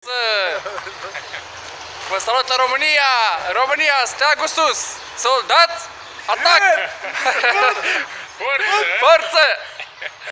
Vă salută România! România, steagul sus! Soldați, atac! Forță!